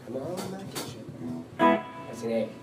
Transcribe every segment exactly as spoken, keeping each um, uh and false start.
Come on in my kitchen. That's an A.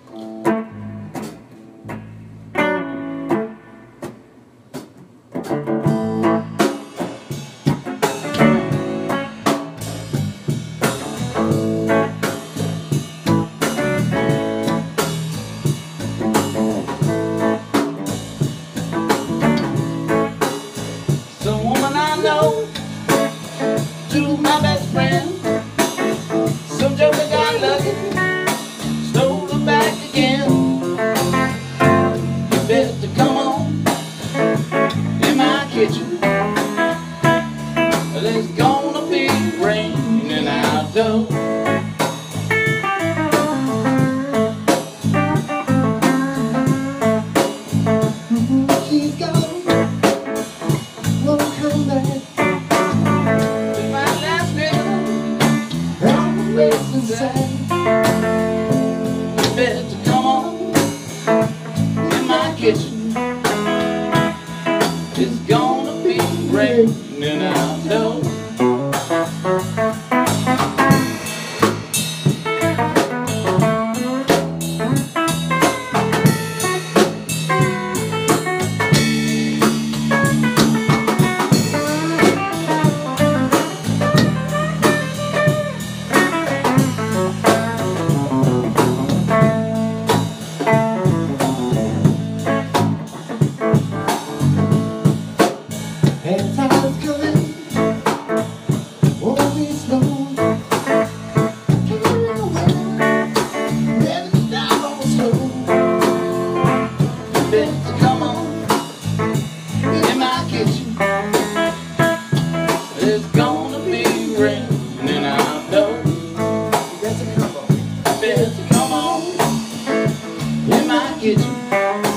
Some woman I know, to my best friend. Some joker got lucky, stole her back again. You better come on in my kitchen. There's gonna be raining outdoors. She's gone, won't come back. My last nigga, Always inside. you better come on in my kitchen. It's gonna be raining outdoors. And time's coming, won't be slow. Come around, never stop on slow. You better come on in my kitchen. It's gonna be raining outdoors. That's a come on. You better come on in my kitchen.